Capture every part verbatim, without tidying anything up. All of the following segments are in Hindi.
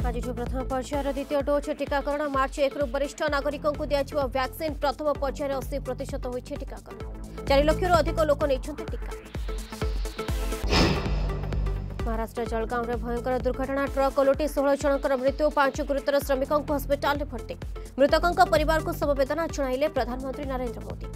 आज प्रथम पर्यायर द्वितीय डोज टीकाकरण मार्च एक वरिष्ठ नागरिकों को दिया वैक्सीन प्रथम पर्यायर अस्सी प्रतिशत होती टीकाकरण चार लाख अधिक लोक नहीं टीका। महाराष्ट्र जलगांव में भयंकर दुर्घटना ट्रक ओलटी षोह जनकर मृत्यु पांच गुरुतर श्रमिकों को हस्पिटाल में भर्ती मृतकों परिवार को समवेदना जणाइले प्रधानमंत्री नरेंद्र मोदी।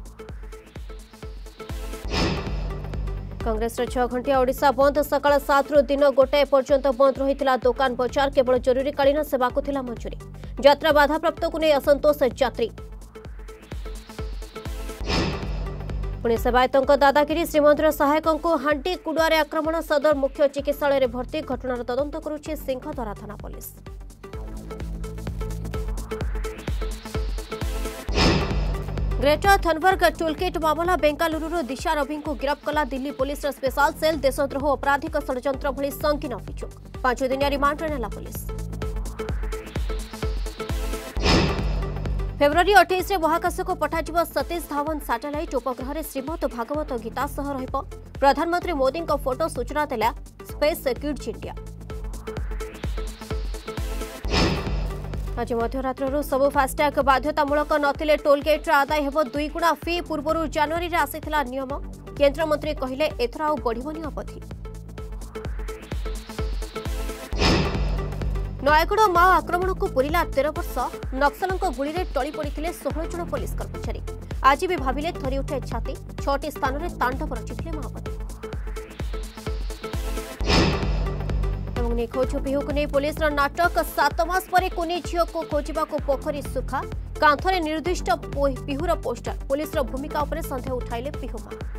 कांग्रेस छह घंटिया ओडिशा बंद सकाळ सात रु दिन गोटाए पर्यंत बंद रही दुकान बजार केवल जरूरीकालीन सेवा को थिला मंजूरी यात्रा बाधाप्राप्त को नहीं असंतोष यात्री। पुणे सेवायतों दादागिरी श्रीमंदिर सहायकों को हांडी कुड़ुआरे आक्रमण सदर मुख्य चिकित्सालय भर्ती घटनार तदंत करुछि सिंहदरा थाना पुलिस। ग्रेटर थनबर्ग टोलगेट मामला बेंगालुरु दिशा रवि को गिरफ्त कला दिल्ली पुलिस स्पेशल सेल देशद्रोह आपराधिक षड्यंत्र भली संगीन अभियोग पांच दिनिया रिमांड नेला पुलिस। फेब्रुआरी अठाईस महाकाश को पठाଯିव सतीश धावन सैटेलाइट उपग्रह श्रीमद भागवत गीता सह रहिब प्रधानमंत्री मोदी फोटो सूचना देला स्पेस किड्स इंडिया। आज मध्यरात्र सबु फास्टैग बाध्यतामूलक नथिले टोलगेट्रे आदाय हेब दुई गुणा फी पूर्व जनवरी रे आसीथिला नियम केंद्रमंत्री कहिले एथर आउ बढ़िबनी अवधि। नयगढ़ माओ आक्रमण को पूरिला तेरह वर्ष नक्सलंक गुली रे टली पड़िथिले सोलह जन पुलिस कर्मचारी आज भी भाविले थरी उठे छाती छटी स्थान रे तांडव रचिथिले माओवादी। निखोज पिहू को नहीं पुलिस नाटक सात मास पर कुनी झील को खोजा पोखरी सुखा कांथरे निर्दिष्ट पिहूर पोस्टर पुलिस भूमिका उपर संदेह उठाइले पिहू मां।